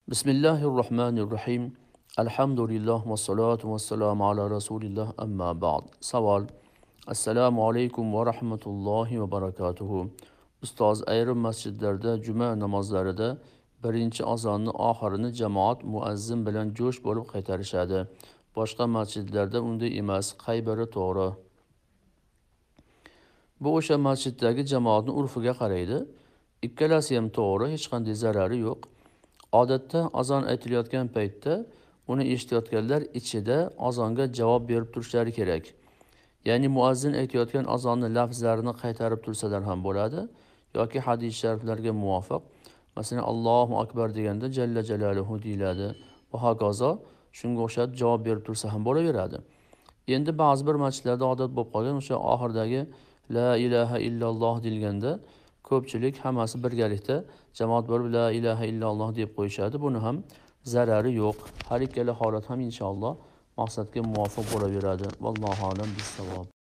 Bismillahirrahmanirrahim. Elhamdülillah ve salatu ve selamu ala Resulillah amma ba'd. Savol. Assalomu alaykum va rahmatullohi va barakatuhu. Ustoz, ayrim masjidlarda juma namozlarida birinchi azonni oxirini jamoat muazzin bilan jo'sh bo'lib qaytarishadi. Boshqa masjidlarda unday emas. Qay biri to'g'ri? Bu o'sha masjiddagi jamoatning urfiga qaraydi. Ikkalasi ham to'g'ri, hech qanday zarari yo'q. Odatda azon aytilayotgan paytda uni eshitayotganlar ichida azonga javob berib turishlari kerak. Ya'ni muazzin aytayotgan azonni lafzlarini qaytarib tursalar ham bo'ladi yoki hadis shariflarga muvofiq, masalan Allohu akbar deganda jalla jalaluhu deyiladi va hokazo, shunga o'xshab javob berib tursa ham bo'laveradi. Endi ba'zi bir masjidlarda odat bo'lib qolgan o'sha oxirdagi la ilaha illalloh deyilganda ko'pchilik hammasi birgalikda jamoat bo'lib la ilaha illalloh deb qo'yishadi. Buni ham zarari yo'q. Har ikkala holat ham inshaalloh maqsadga muvofiq bo'laveradi. Vallohu alam bis-savob.